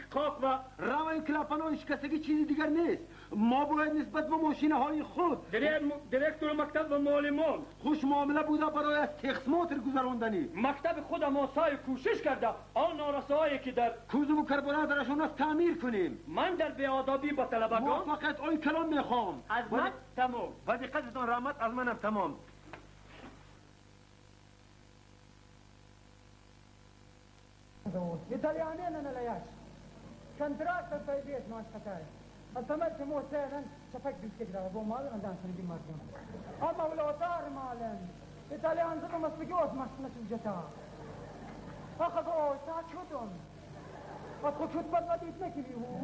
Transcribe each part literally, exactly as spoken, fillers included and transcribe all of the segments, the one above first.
اشتقاق و رو این کلاپن شکستگی چیزی دیگر نیست. ما باید نسبت به ماشین های خود دیرکتور مکتب و معلمان خوش معامله بوده برای از تخصمات گذراندنی. مکتب خود ما سعی کوشش کرده آن نارسایی که در کوزو و کربوراتورشون از تعمیر کنیم. من در بیادابی با طلبگان موافقت آی کلام میخوام. از من تمام. و دقتتان رحمت از منم تمام. إيطاليانين أنا لياش كنتراكت في بيت ما شفتاي التمت موتين شفك بالكذا أبو مال أنا دان سنجي مرجع أما ولا طار مالن إيطاليان زلمة مسبيوت ما سمعت الجتا أخذوا ساعة شوتون أدخل شوت بدأت نكلي هو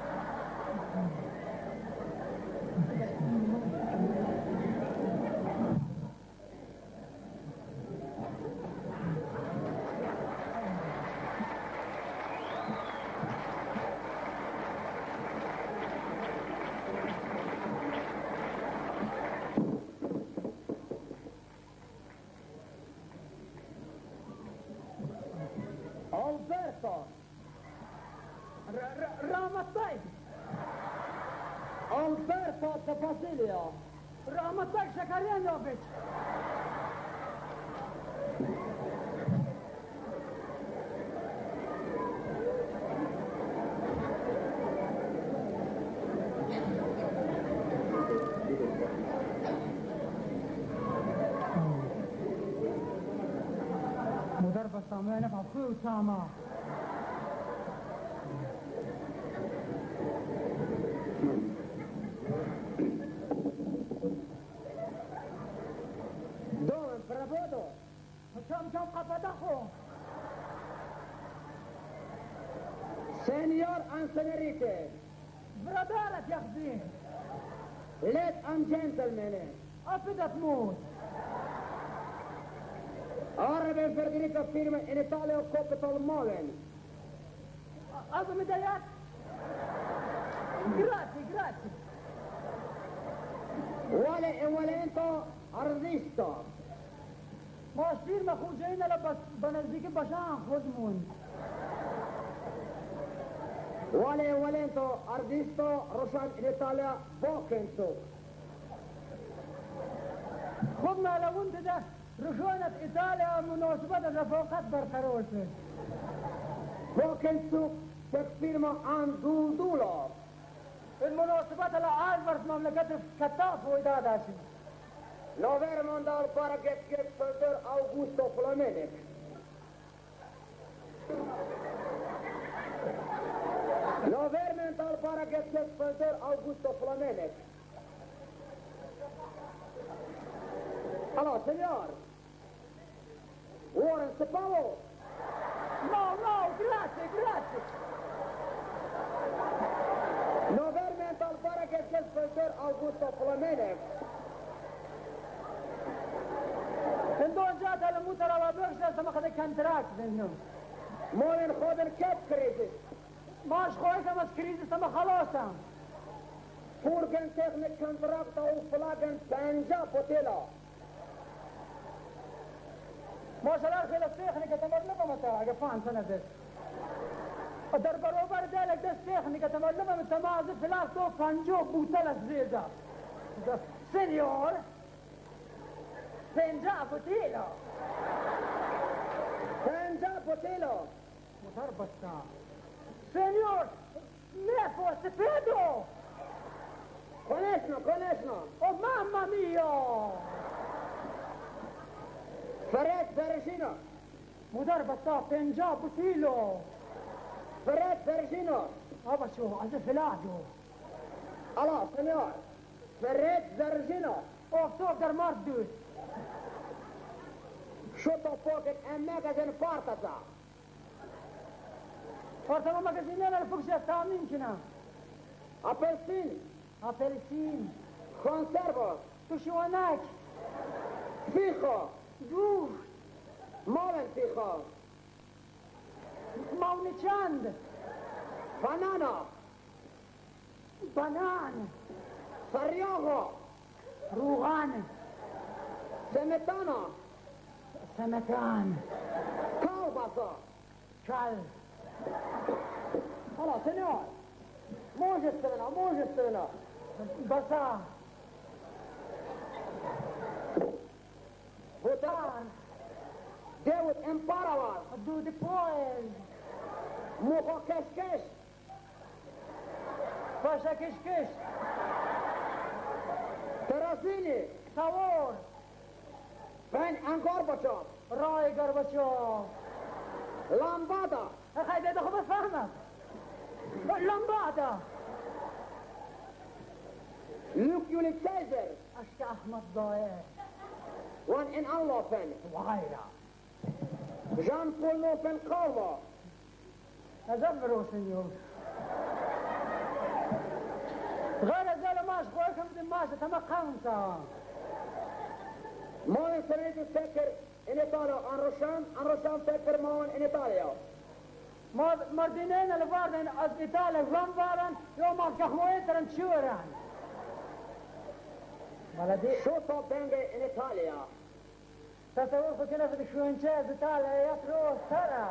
Alberto de Brasilia. Rahmetlik Şekeryanovich. مدرب السامية نفع خوي وسامة Dove, Bravodo? كم كم قبضخو Signor Ansenerite. برادرك يا خزين Let and gentlemen. أبدا تموت Arben Federico firma in Italia Capital Molen. أبو مدايات جراتي جراتي Vuole e volento ardisto. ماشتير مخوجين لبس بنزديك بشان خدمون Vuole e volento ardisto Rosan in Italia Bokenso. خدنا لو انت ده رشونة إيطاليا مناسبة الرفاقات برقرارسة Bokenso per firma Andudulo. المناسبات اللي عالبرت مملكة كتاف وإداداشي Lo vermondal para get get further Augusto Flamenec. Lo vermondal para get get further Augusto Flamenec. Allora, signor. Warren Sepalo. No, no, grazie, grazie Lo vermondal para get get further Augusto Flamenec. هندون جات الموتر وابرش لسه ما خدت كونتراكت منه Molen خودن كاب كريزيس. ماش خويك بس كريزيس ما خلاصا Furgen technic contract او flaggen بانجا بوتيلا. ما شاء الله خير التكنيكا تمرلبه متى قفان سنه بس در برابر ذلك ده التكنيكا تمرلبه متمازج فلاس تو فانجو بوتل زيزا سينيور بانجا بوتيلا بانجا بوتيلا. متربطة سينيور نفو سبيدو Конечно, конечно. او ماما ميا Fred Bergino. مدربة بانجا بوتيلو Fred Bergino. هذا شو هذا فلادو Allora, signor. Fred Bergino. او صوف در مردوس Shutto pocket and magazine Partaza. فارتما ماجازين انا الفوكس التامين كنا Appelsin. ابلسين Conservos. تو شو هناك Fijo. دوف Molen fijo. ماوني چند Banana. بنان Sarriogo. روغان Semetana. سمكان Kalbasa. كل Allora, Signor, signor. Mujistana, mujistana. Basa. Hutar. David Imparavar. Do the poem. Muho Keshkesh. Pasha Kishkish. Terazini. Savor. Ben and Gorbachev. Roy Gorbachev. Lambada. هاي ده خبص فهمك لمبادة Luke Julius Caesar. أشكى أحمد ضايع One in Anlofen. وغيره Jean Paul Nofen Kalva. أزمروا سنيور غير زال ماش خوكم دي ماش تما خمسة Moen Serenity Tekker in Italia. En Roshan, en Roshan Tekker Moen in Italia. مردينين اللي فاردين از إيطاليا جوان فارن يوم كخوين ترن شوران بلدي Shota Benge in Italia. تصور كنا في الشوينشاز إيطاليا يترو سرا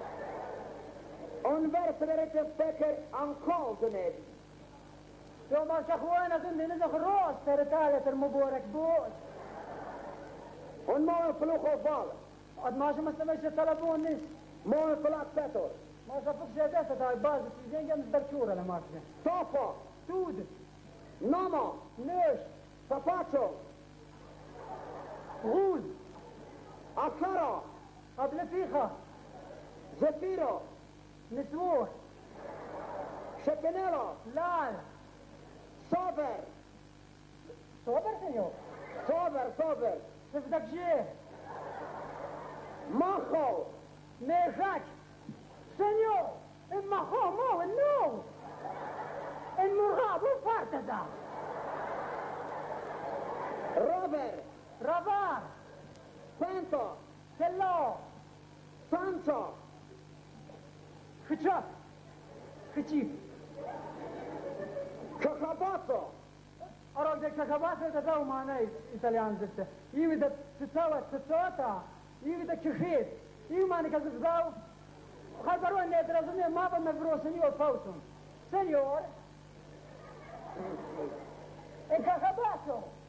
University Tekker en Kaltened. يوم كخوين أظن نزخ روس تر إيطاليا تر مبورك بود En Moen Flucho Val. قد ماشي مستمش طلبون نس Moen Flat Petor. ما شافوك جادسة تاي باز سيزين جامد برشورة لماشي Tafa. تود Nama. نيش Papacho. غوز Akara. قبل فيخة Zefiro. نسوح Shepenela. لال Sover. صوبر سنيور Sover, Sover. صفدك جيه Macho. ميخاك سنيور اما خو مو النو المرغاب وفارتزا Robert. رافار Penta. سلو Sancha. خشاف خشيف Kakabato. أراك ديك كباسة تتاو معناي إيطاليان زفته يوي دا تتاوى تتاوى يوي دا كخيط يوي ماني كزفزاو خبروا أن يدرسوني ما بمبرو سنيور فوتون سنيور إنك كباسو